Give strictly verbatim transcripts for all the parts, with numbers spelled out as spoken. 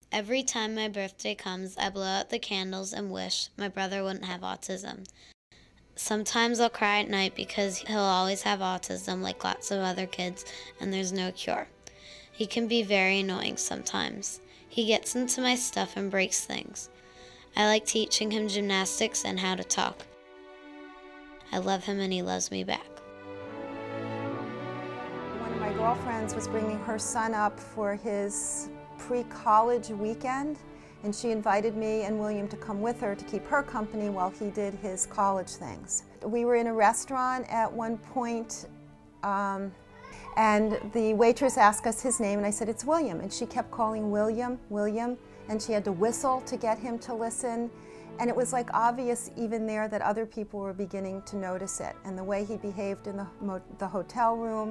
Every time my birthday comes, I blow out the candles and wish my brother wouldn't have autism. Sometimes I'll cry at night because he'll always have autism like lots of other kids, and there's no cure. He can be very annoying sometimes. He gets into my stuff and breaks things. I like teaching him gymnastics and how to talk. I love him and he loves me back. One of my girlfriends was bringing her son up for his pre-college weekend, and she invited me and William to come with her to keep her company while he did his college things. We were in a restaurant at one point, um, and the waitress asked us his name, and I said, "It's William," and she kept calling William, William, and she had to whistle to get him to listen. And it was like obvious even there that other people were beginning to notice it, and the way he behaved in the, mo the hotel room.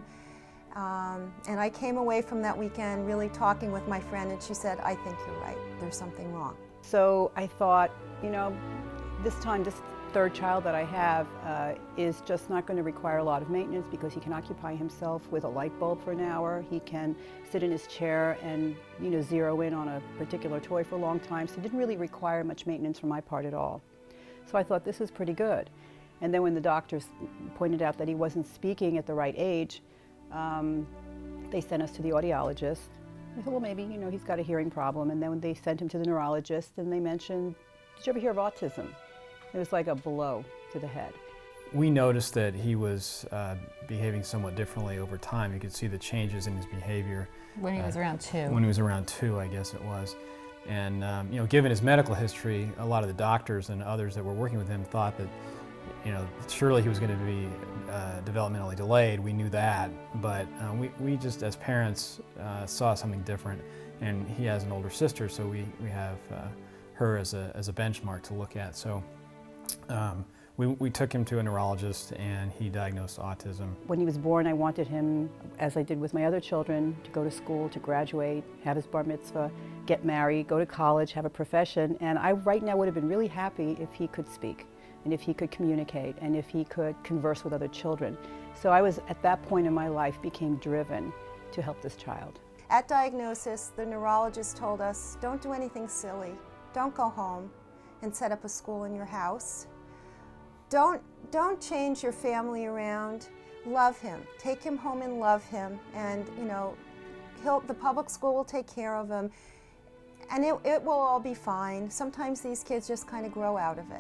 Um, and I came away from that weekend really talking with my friend, and she said, "I think you're right, there's something wrong." So I thought, you know, this time, this third child that I have uh, is just not going to require a lot of maintenance because he can occupy himself with a light bulb for an hour. He can sit in his chair and, you know, zero in on a particular toy for a long time, so it didn't really require much maintenance from my part at all. So I thought this is pretty good. And then when the doctors pointed out that he wasn't speaking at the right age, um, they sent us to the audiologist. I thought, well, maybe, you know, he's got a hearing problem. And then when they sent him to the neurologist, and they mentioned, "Did you ever hear of autism?" It was like a blow to the head. We noticed that he was uh, behaving somewhat differently over time. You could see the changes in his behavior. When he was uh, around two. When he was around two, I guess it was. And um, you know, given his medical history, a lot of the doctors and others that were working with him thought that, you know, surely he was going to be uh, developmentally delayed. We knew that, but uh, we, we just, as parents, uh, saw something different. And he has an older sister, so we, we have uh, her as a, as a benchmark to look at. So um, we, we took him to a neurologist, and he diagnosed autism. When he was born, I wanted him, as I did with my other children, to go to school, to graduate, have his bar mitzvah, get married, go to college, have a profession. And I right now would have been really happy if he could speak, and if he could communicate, and if he could converse with other children. So I was, at that point in my life, became driven to help this child. At diagnosis, the neurologist told us, "Don't do anything silly. Don't go home and set up a school in your house. Don't, don't change your family around. Love him. Take him home and love him. And, you know, he'll, the public school will take care of him. And it, it will all be fine. Sometimes these kids just kind of grow out of it."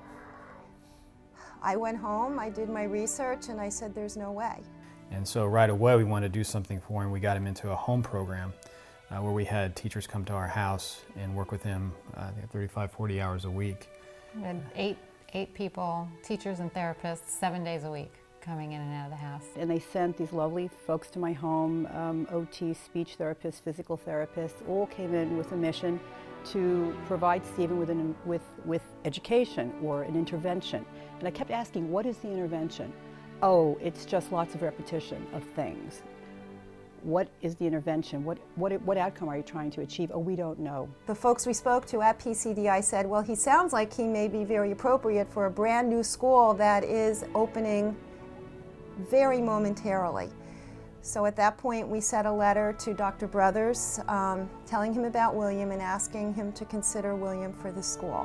I went home, I did my research, and I said, "There's no way." And so right away we wanted to do something for him. We got him into a home program uh, where we had teachers come to our house and work with him uh, thirty-five, forty hours a week. We had eight, eight people, teachers and therapists, seven days a week coming in and out of the house. And they sent these lovely folks to my home, um, O T, speech therapists, physical therapists, all came in with a mission to provide Stephen with, an, with, with education or an intervention. And I kept asking, what is the intervention? Oh, it's just lots of repetition of things. What is the intervention? What, what, what outcome are you trying to achieve? Oh, we don't know. The folks we spoke to at P C D I said, "Well, he sounds like he may be very appropriate for a brand new school that is opening very momentarily." So at that point, we sent a letter to Doctor Brothers um, telling him about William and asking him to consider William for the school.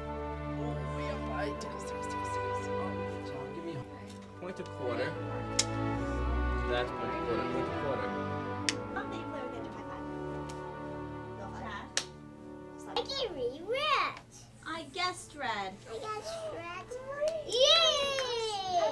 Point a quarter. That's point a quarter. Point a quarter. I can read red. I guessed red. I guess red. Yay!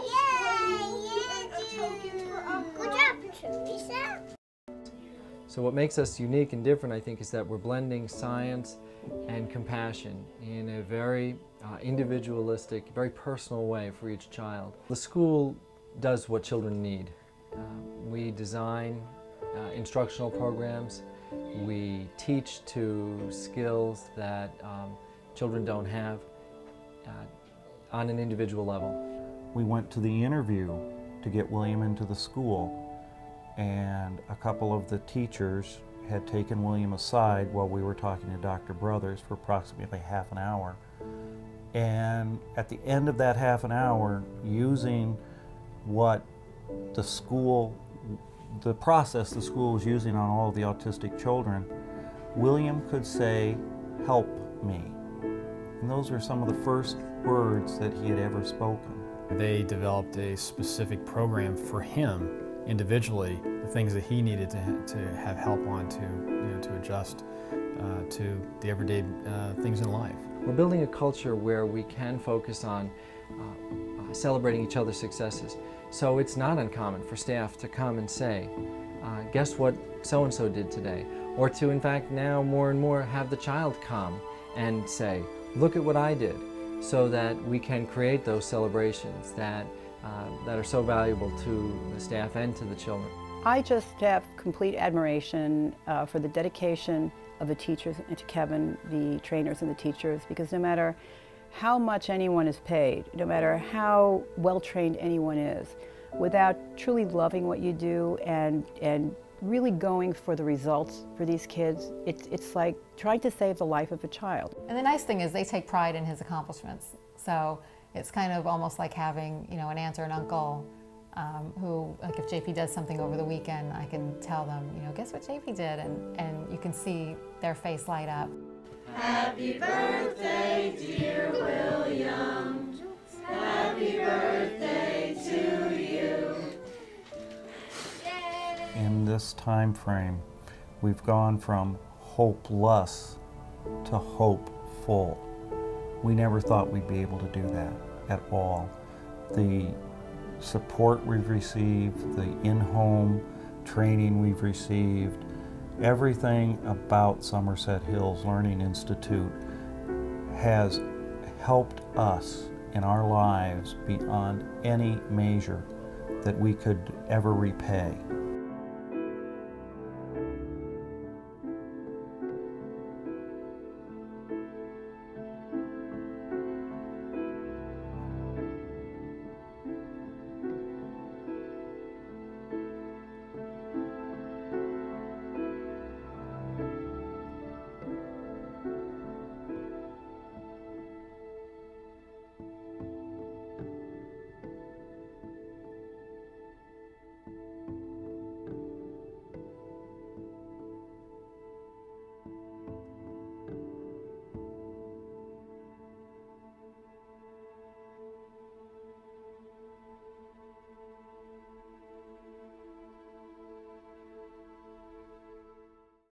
Yay! Good job, Teresa. So what makes us unique and different, I think, is that we're blending science and compassion in a very uh, individualistic, very personal way for each child. The school does what children need. Uh, we design uh, instructional programs. We teach to skills that um, children don't have uh, on an individual level. We went to the interview to get William into the school, and a couple of the teachers had taken William aside while we were talking to Doctor Brothers for approximately half an hour. And at the end of that half an hour, using what the school, the process the school was using on all of the autistic children, William could say, "Help me." And those were some of the first words that he had ever spoken. They developed a specific program for him individually, the things that he needed to, to have help on to, you know, to adjust uh, to the everyday uh, things in life. We're building a culture where we can focus on uh, uh, celebrating each other's successes. So it's not uncommon for staff to come and say, uh, guess what so-and-so did today? Or to, in fact, now more and more have the child come and say, look at what I did, so that we can create those celebrations that, uh, that are so valuable to the staff and to the children. I just have complete admiration uh, for the dedication of the teachers and to Kevin, the trainers and the teachers, because no matter how much anyone is paid, no matter how well trained anyone is, without truly loving what you do and, and really going for the results for these kids, it's, it's like trying to save the life of a child. And the nice thing is they take pride in his accomplishments. So it's kind of almost like having, you know, an aunt or an uncle um, who, like if J P does something over the weekend, I can tell them, you know, guess what J P did? And, and you can see their face light up. Happy birthday, dear William. Happy birthday to you. In this time frame, we've gone from hopeless to hopeful. We never thought we'd be able to do that at all. The support we've received, the in-home training we've received, everything about Somerset Hills Learning Institute has helped us in our lives beyond any measure that we could ever repay.